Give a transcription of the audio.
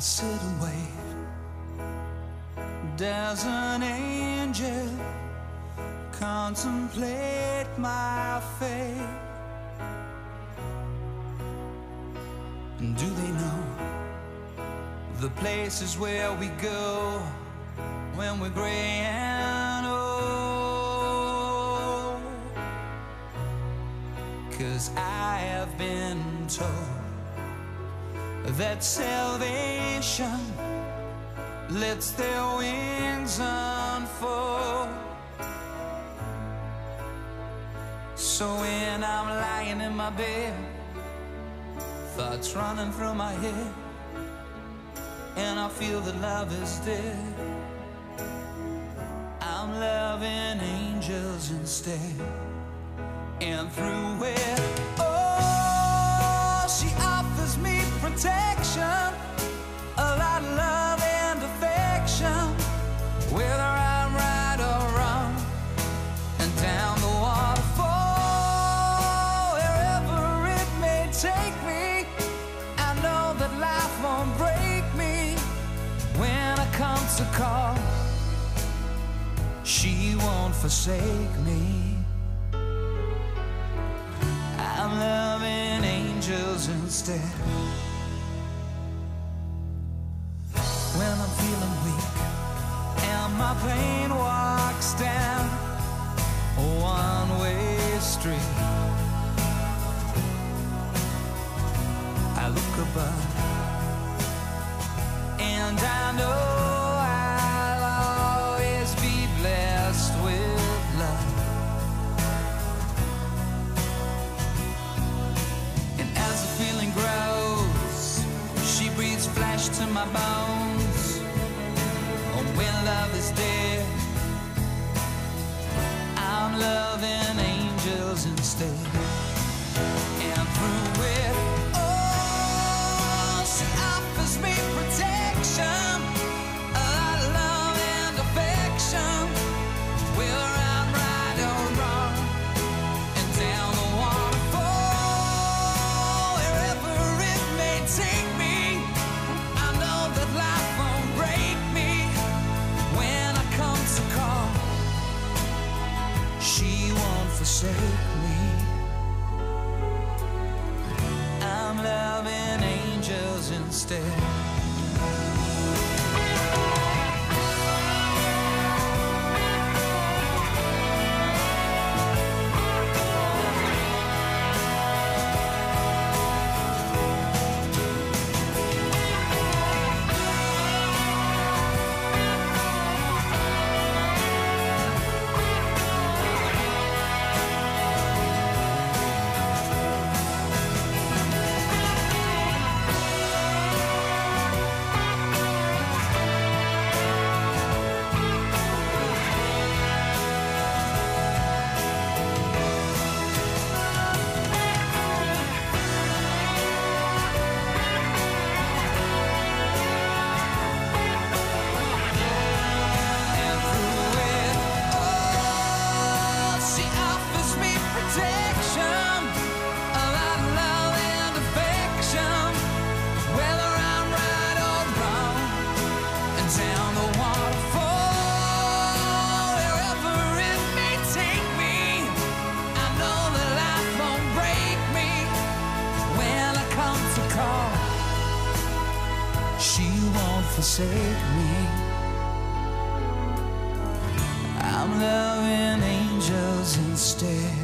sit and wait. Does an angel contemplate my fate? And do they know the places where we go when we're gray and old? 'Cause I have been told that salvation lets their wings unfold. So when I'm lying in my bed, thoughts running through my head, and I feel that love is dead, I'm loving angels instead. And through it, oh, she offers me protection, a lot of love and affection, whether I'm right or wrong, and down the waterfall, wherever it may take me, I know that life won't break me when it comes to call. She won't forsake me. I'm loving angels instead. When I'm feeling weak and my pain walks down a one-way street, I look above and I know I'll always be blessed with love. And as the feeling grows, she breathes flesh to my bones. Oh, when love is dead, I'm loving angels instead. And through it, oh, she offers me protection, a lot of love and affection, whether I'm right or wrong, and down the waterfall, wherever it may take me, I know that life won't break me when I come to call. She won't forsake me. I'm loving angels instead. She won't forsake me. I'm loving angels instead.